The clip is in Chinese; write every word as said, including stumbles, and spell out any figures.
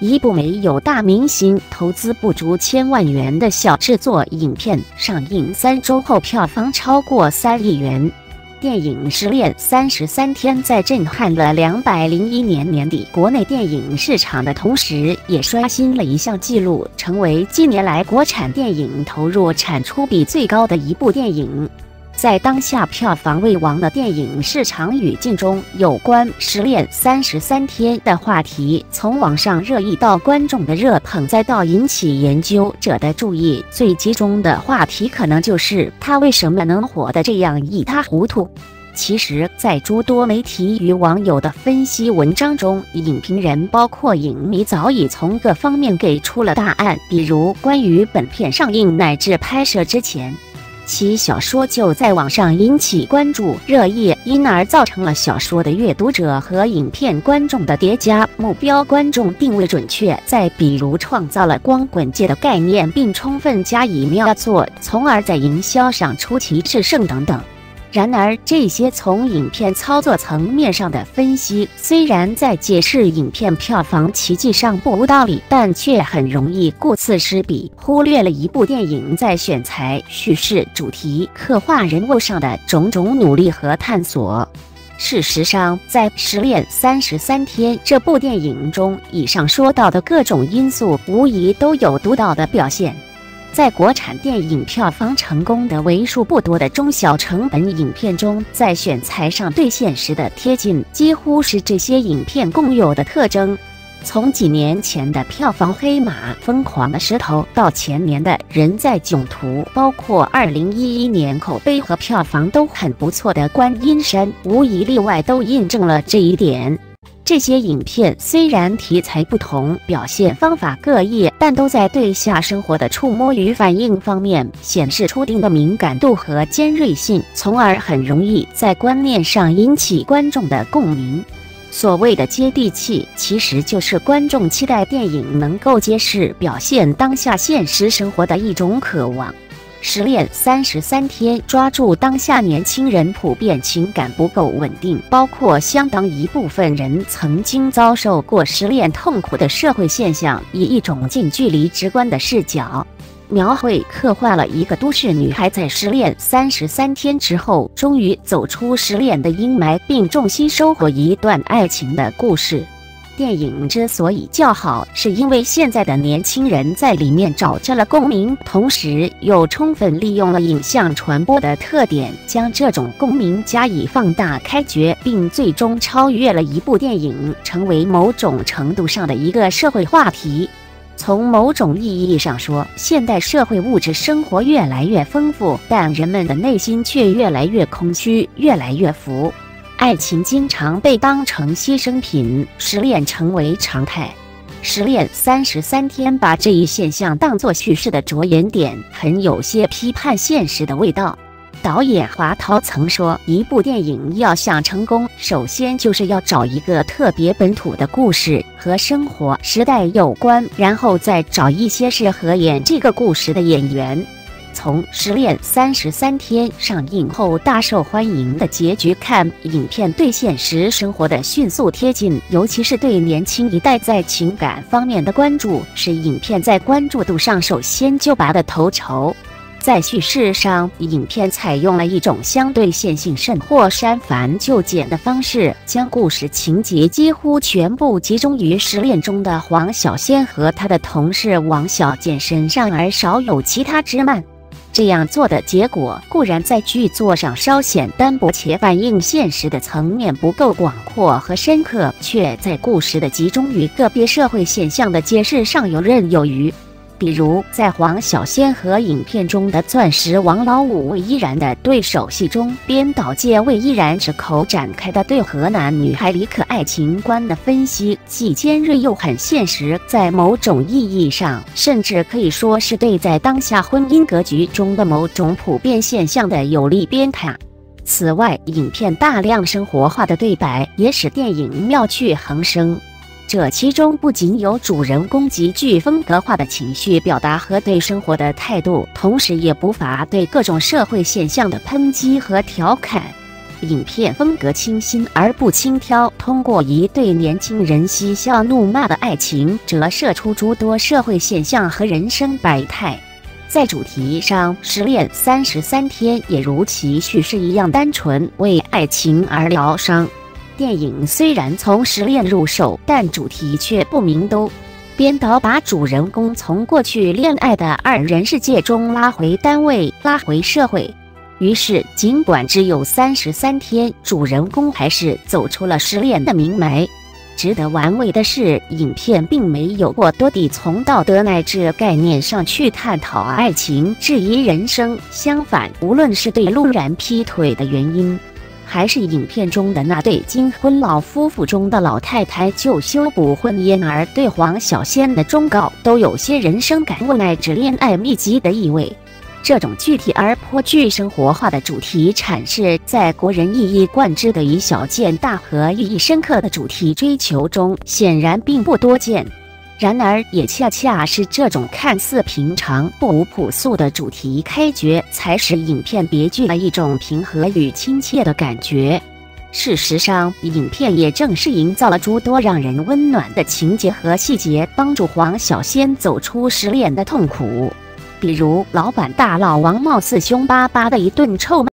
一部没有大明星、投资不足千万元的小制作影片，上映三周后票房超过三亿元。电影《失恋三十三天》在震撼了两百零一年年底国内电影市场的同时，也刷新了一项纪录，成为近年来国产电影投入产出比最高的一部电影。在当下票房为王的电影市场语境中，有关《失恋三十三天》的话题，从网上热议到观众的热捧，再到引起研究者的注意，最集中的话题可能就是他为什么能火得这样一塌糊涂。其实，在诸多媒体与网友的分析文章中，影评人包括影迷早已从各方面给出了答案，比如关于本片上映乃至拍摄之前，其小说就在网上引起关注热议，因而造成了小说的阅读者和影片观众的叠加，目标观众定位准确。再比如创造了光棍界的概念并充分加以描作，从而在营销上出奇制胜等等。然而，这些从影片操作层面上的分析，虽然在解释影片票房奇迹上不无道理，但却很容易顾此失彼，忽略了一部电影在选材、叙事、主题、刻画人物上的种种努力和探索。事实上，在《失恋三十三天》这部电影中，以上说到的各种因素，无疑都有独到的表现。在国产电影票房成功的为数不多的中小成本影片中，在选材上对现实的贴近，几乎是这些影片共有的特征。从几年前的票房黑马《疯狂的石头》到前年的《人在囧途》，包括二零一一年口碑和票房都很不错的《观音山》，无一例外都印证了这一点。这些影片虽然题材不同，表现方法各异，但都在对下生活的触摸与反应方面显示出一定的敏感度和尖锐性，从而很容易在观念上引起观众的共鸣。所谓的接地气，其实就是观众期待电影能够揭示表现当下现实生活的一种渴望。失恋三十三天抓住当下年轻人普遍情感不够稳定，包括相当一部分人曾经遭受过失恋痛苦的社会现象，以一种近距离直观的视角，描绘刻画了一个都市女孩在失恋三十三天之后，终于走出失恋的阴霾，并重新收获一段爱情的故事。电影之所以较好，是因为现在的年轻人在里面找着了共鸣，同时又充分利用了影像传播的特点，将这种共鸣加以放大开掘，并最终超越了一部电影，成为某种程度上的一个社会话题。从某种意义上说，现代社会物质生活越来越丰富，但人们的内心却越来越空虚，越来越浮。爱情经常被当成牺牲品，失恋成为常态。失恋三十三天把这一现象当作叙事的着眼点，很有些批判现实的味道。导演华涛曾说，一部电影要想成功，首先就是要找一个特别本土的故事，和生活时代有关，然后再找一些适合演这个故事的演员。从《失恋三十三天》上映后大受欢迎的结局看，影片对现实生活的迅速贴近，尤其是对年轻一代在情感方面的关注，是影片在关注度上首先就拔得头筹。在叙事上，影片采用了一种相对线性甚或删繁就简的方式，将故事情节几乎全部集中于失恋中的黄小仙和她的同事王小贱身上，而少有其他枝蔓。这样做的结果固然在剧作上稍显单薄，且反映现实的层面不够广阔和深刻，却在故事的集中与个别社会现象的揭示上游刃有余。比如在黄小仙和影片中的钻石王老五魏依然的对手戏中，编导借魏依然之口展开的对河南女孩李可爱情观的分析，既尖锐又很现实，在某种意义上甚至可以说是对在当下婚姻格局中的某种普遍现象的有力鞭挞。此外，影片大量生活化的对白也使电影妙趣横生。这其中不仅有主人公极具风格化的情绪表达和对生活的态度，同时也不乏对各种社会现象的抨击和调侃。 影片风格清新而不轻佻，通过一对年轻人嬉笑怒骂的爱情，折射出诸多社会现象和人生百态。在主题上，《失恋三十三天》也如其叙事一样单纯，为爱情而疗伤。电影虽然从失恋入手，但主题却不明兜。编导把主人公从过去恋爱的二人世界中拉回单位，拉回社会。于是，尽管只有三十三天，主人公还是走出了失恋的明霾。值得玩味的是，影片并没有过多地从道德乃至概念上去探讨爱情、质疑人生。相反，无论是对陆然劈腿的原因，还是影片中的那对金婚老夫妇中的老太太就修补婚姻而对黄小仙的忠告，都有些人生感悟乃至恋爱秘籍的意味。这种具体而颇具生活化的主题阐释，在国人一以贯之的以小见大和意义深刻的主题追求中，显然并不多见。然而，也恰恰是这种看似平常不无朴素的主题开掘，才使影片别具了一种平和与亲切的感觉。事实上，影片也正是营造了诸多让人温暖的情节和细节，帮助黄小仙走出失恋的痛苦。比如，老板大老王貌似凶巴巴的一顿臭骂。